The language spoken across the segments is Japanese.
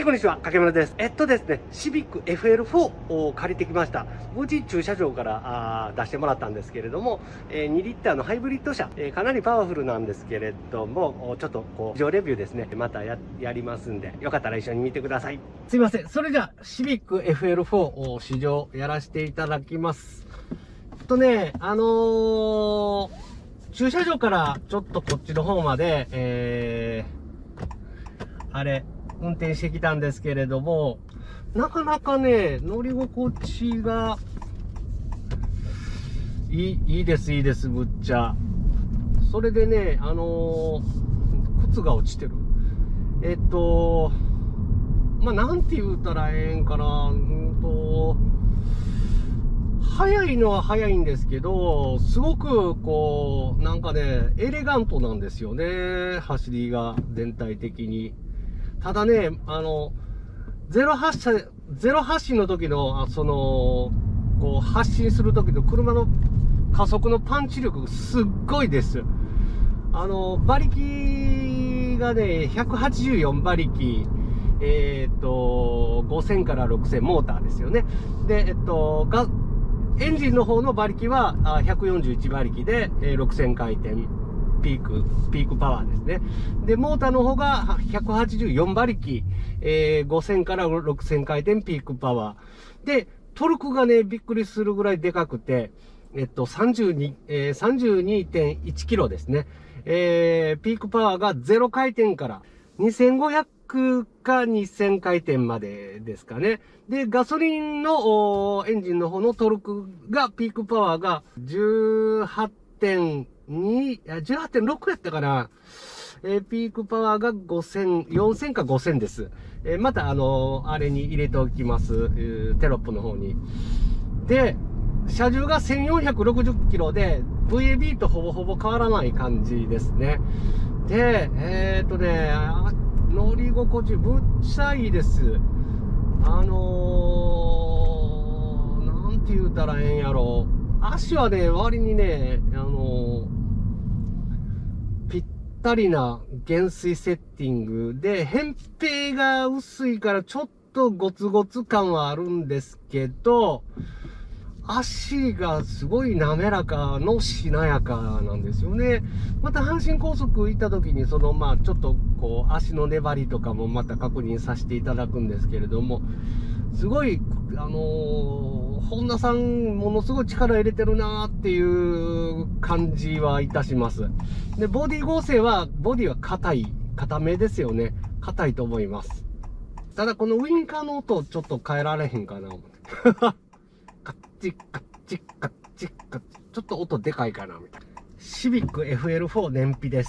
こんにちは、竹村です。ですね、シビック FL4 を借りてきました。無事駐車場から出してもらったんですけれども、2リッターのハイブリッド車、かなりパワフルなんですけれども、ちょっと試乗レビューですね、またやりますんで、よかったら一緒に見てください。すいません、それじゃあ、シビック FL4 を試乗やらせていただきます。駐車場からちょっとこっちの方まで、運転してきたんですけれども、なかなかね、乗り心地がいいです、むっちゃ。それでね、靴が落ちてる。なんて言うたらええんかな。速いのは速いんですけど、すごくなんかね、エレガントなんですよね、走りが全体的に。ただね、ゼロ発進の時の、発進する時の車の加速のパンチ力すっごいです。馬力がね、184馬力、5000から6000モーターですよね。で、エンジンの方の馬力は141馬力で、6000回転。ピークパワーですね。で、モーターの方が184馬力、5000から6000回転ピークパワー。で、トルクがね、びっくりするぐらいでかくて、32.1 キロですね。ピークパワーが0回転から2500か2000回転までですかね。で、ガソリンのエンジンの方のトルクが、ピークパワーが18.6 やったかな。ピークパワーが5000、4000か5000です。またあれに入れておきます。テロップの方に。で、車重が1460キロで、VAB とほぼほぼ変わらない感じですね。で、乗り心地むっちゃいいです。なんて言うたらええんやろ。足はね、割にね、ぴったりな減衰セッティングで、扁平が薄いからちょっとゴツゴツ感はあるんですけど、足がすごい滑らかのしなやかなんですよね。また阪神高速行った時にちょっと足の粘りとかもまた確認させていただくんですけれども、すごい、本田さんものすごい力入れてるなーっていう感じはいたします。で、ボディ合成は、ボディは硬めですよね。硬いと思います。ただこのウインカーの音をちょっと変えられへんかな思って。カッチカッチカッチカッチ、ちょっと音でかいかなみたいな。シビック FL4 燃費です。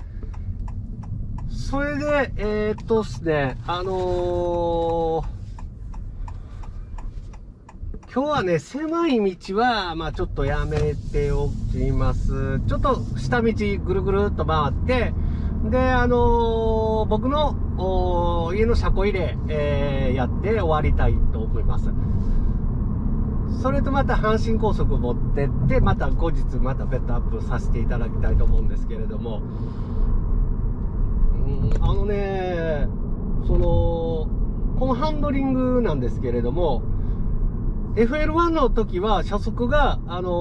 それで、ですね、今日はね、狭い道は、ちょっとやめておきます。ちょっと下道ぐるぐるっと回って、で、僕の家の車庫入れ、やって終わりたいと思います。それとまた阪神高速持ってって、また後日またベッドアップさせていただきたいと思うんですけれども、このハンドリングなんですけれども、FL1 の時は車速が、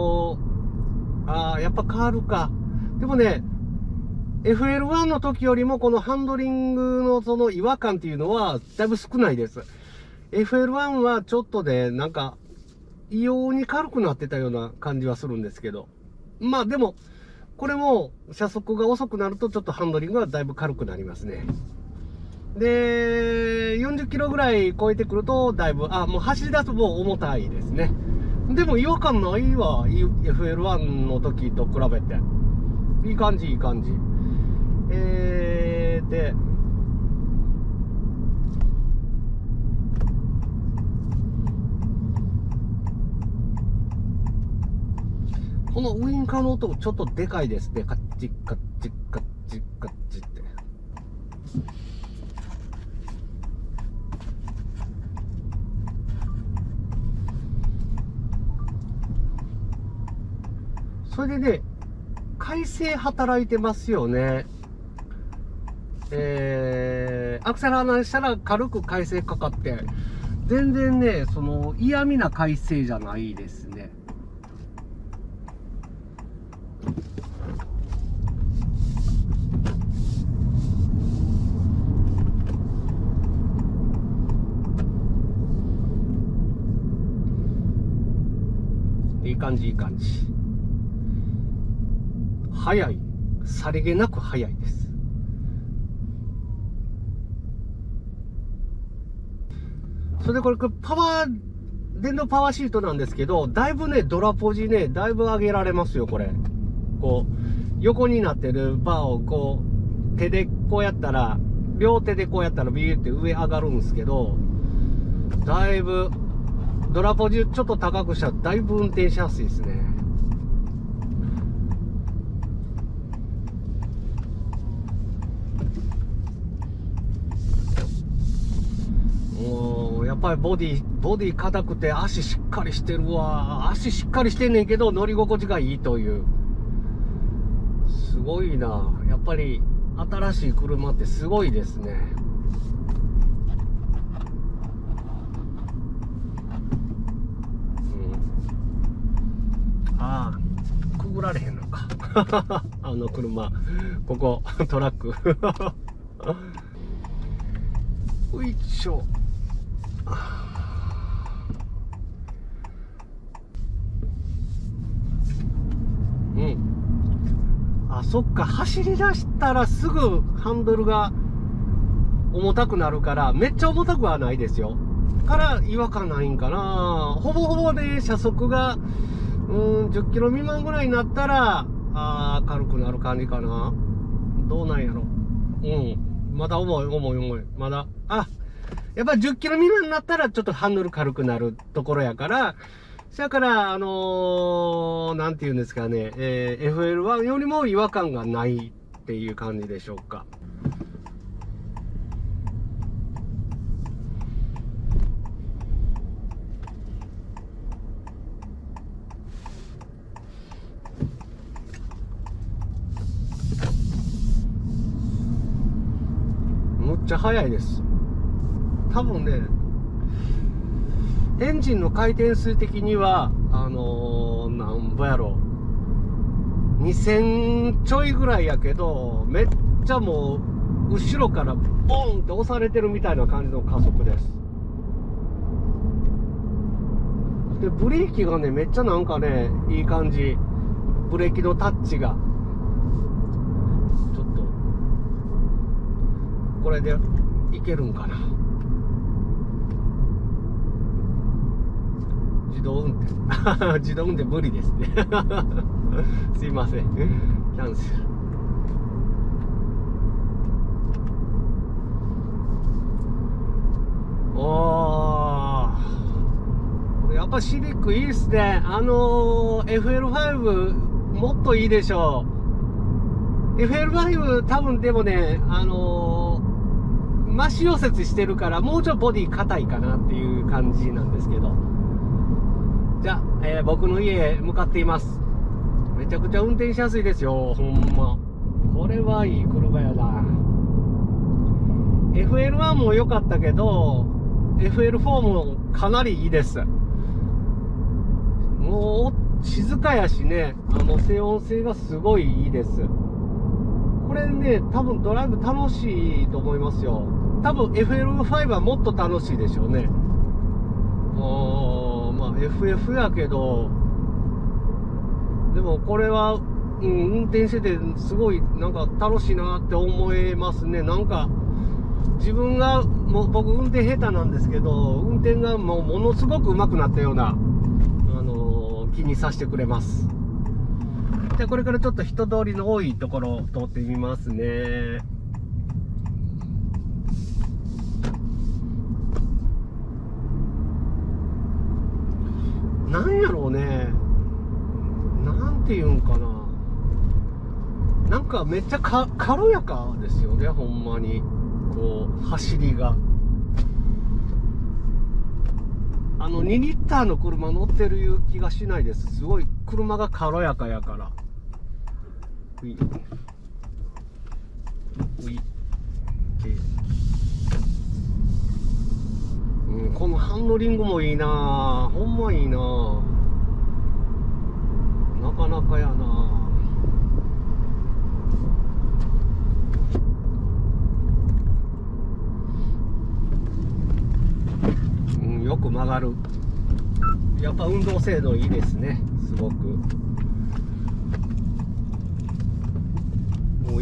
やっぱ変わるか。でもね、FL1 の時よりもこのハンドリングのその違和感っていうのはだいぶ少ないです。FL1 はちょっとね、なんか、異様に軽くなってたような感じはするんですけど。でも、これも車速が遅くなるとちょっとハンドリングはだいぶ軽くなりますね。で、40キロぐらい超えてくると、だいぶ、もう走り出すともう重たいですね。でも違和感ないわ、FL1 の時と比べて。いい感じ。で、このウインカーの音ちょっとでかいですね。カッチカッチカッチカッチって。それでね、快晴働いてますよね。 アクセル離したら軽く回生かかって、全然ね、嫌味な回生じゃないですね。いい感じ、いい感じ。速い。さりげなく速いです。それでこれ、電動パワーシートなんですけど、だいぶね、ドラポジね、だいぶ上げられますよ、これ。こう、横になってるバーをこう、手でこうやったら、両手でこうやったらビーって上上がるんですけど、だいぶ、ドラポジちょっと高くしたらだいぶ運転しやすいですね。やっぱりボディ硬くて足しっかりしてるわ。足しっかりしてんねんけど乗り心地がいいという。すごいな。やっぱり新しい車ってすごいですね。ああ、くぐられへんのか。あの車。ここ、トラック。よいしょ。うん。あ、そっか。走り出したらすぐハンドルが重たくなるから、めっちゃ重たくはないですよ。から違和感ないんかな。ほぼほぼね、車速が、10キロ未満ぐらいになったら、軽くなる感じかな。どうなんやろ。まだ重い。まだ、やっぱ10キロ未満になったらちょっとハンドル軽くなるところやから、だから、なんて言うんですかね、FL1 よりも違和感がないっていう感じでしょうか。むっちゃ速いです。多分ね、エンジンの回転数的には、なんぼやろう。2000ちょいぐらいやけど、めっちゃもう、後ろからボーンって押されてるみたいな感じの加速です。で、ブレーキがね、めっちゃなんかね、いい感じ。ブレーキのタッチが。ちょっと、これでいけるんかな。自動運転自動運転無理ですねすいません、キャンセル。やっぱシビックいいっすね。FL5 もっといいでしょう。FL5 多分でもね、真四折してるからもうちょっとボディ硬いかなっていう感じなんですけど。じゃあ、僕の家へ向かっています。めちゃくちゃ運転しやすいですよ、ほんま。これはいい車やな。FL1 も良かったけど、FL4 もかなりいいです。もう、静かやしね、静音性がすごいいいです。これね、多分ドライブ楽しいと思いますよ。多分 FL5 はもっと楽しいでしょうね。まあ FF やけど、でもこれは、運転しててすごいなんか楽しいなって思いますね。なんか自分が僕運転下手なんですけど、運転がものすごく上手くなったような、気にさせてくれます。じゃあこれからちょっと人通りの多いところを通ってみますね。なんやろうね、なんていうんかな、なんかめっちゃ軽やかですよね、ほんまに。こう走りが、2リッターの車乗ってる気がしないです。すごい車が軽やかやから。ういうん、このハンドリングもいいな、ほんまいいな、なかなかやな。うん、よく曲がる。やっぱ運動性能いいですね、すごく。もう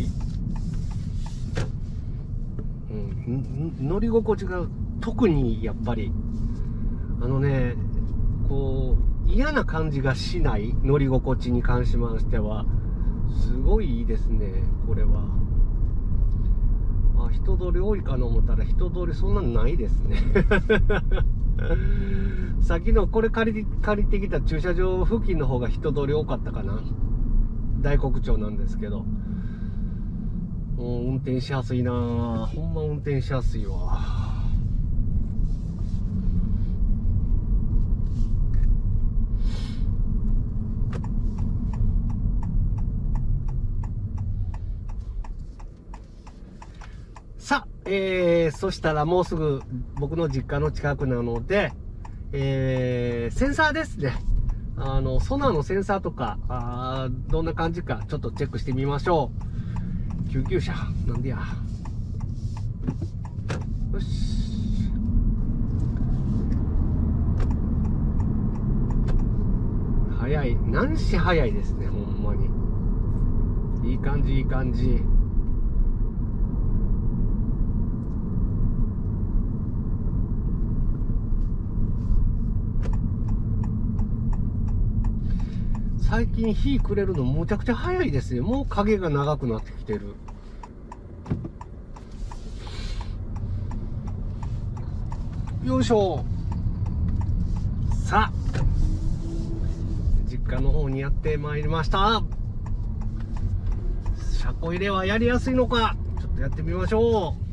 乗り心地が特にやっぱりこう嫌な感じがしない。乗り心地に関しましてはすごいいいですね、これは。人通り多いかな思ったら人通りそんなのないですねさっきのこれ借りてきた駐車場付近の方が人通り多かったかな。大黒町なんですけど、運転しやすいな、ほんま運転しやすいわ。さあ、そしたらもうすぐ僕の実家の近くなので、センサーですね。ソナーのセンサーとか、どんな感じかちょっとチェックしてみましょう。救急車なんでや。よし。早い。何し早いですね、ほんまに。いい感じ、いい感じ。最近日暮れるのむちゃくちゃ早いですね。もう影が長くなってきてる。よいしょ。さあ、実家の方にやってまいりました。車庫入れはやりやすいのか、ちょっとやってみましょう。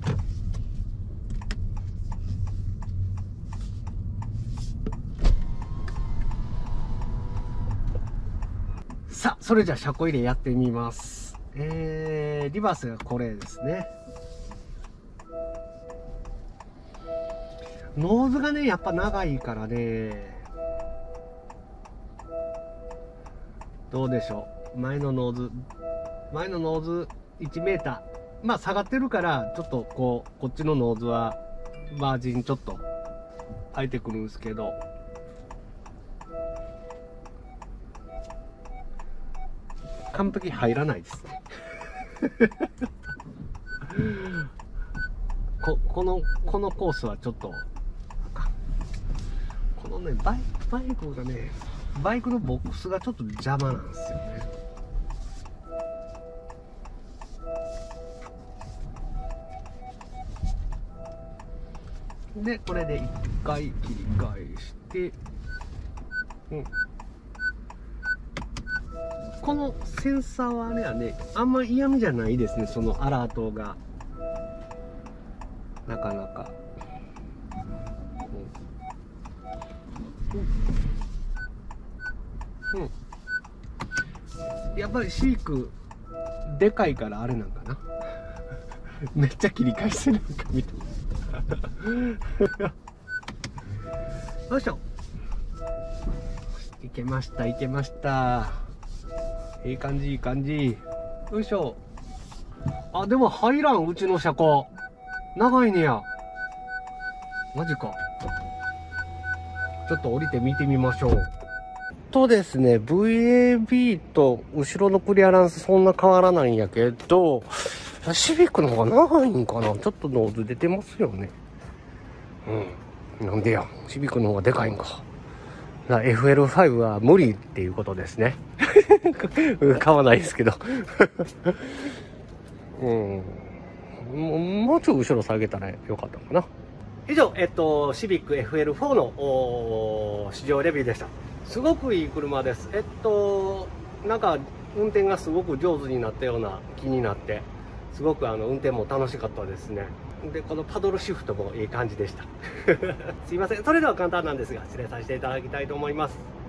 さあ、それじゃあ車庫入れやってみます。リバースがこれですね。ノーズがね、やっぱ長いからね。どうでしょう。前のノーズ1メーター。まあ下がってるから、ちょっとこっちのノーズはマージンちょっと開いてくるんですけど。完璧入らないですねこのコースはちょっとこのねバイクがね、バイクのボックスがちょっと邪魔なんですよね。でこれで一回切り返して、このセンサーはあれはね、あんま嫌味じゃないですね、そのアラートが。なかなか。やっぱりシーク、でかいからあれなんかな。めっちゃ切り返してるんかみたいな。よいしょ。いけました、いけました。いい感じ、いい感じ。よいしょ。でも入らん、うちの車庫。長いねや。マジか。ちょっと降りて見てみましょう。とですね、VAB と後ろのクリアランスそんな変わらないんやけど、シビックの方が長いんかな。ちょっとノーズ出てますよね。なんでや。シビックの方がでかいんか。FL5 は無理っていうことですね。買わないですけど。もうちょい後ろ下げたらよかったかな。以上、シビック FL4 の試乗レビューでした。すごくいい車です。なんか運転がすごく上手になったような気になって、すごく運転も楽しかったですね。で、このパドルシフトもいい感じでした。すいません。それでは簡単なんですが、失礼させていただきたいと思います。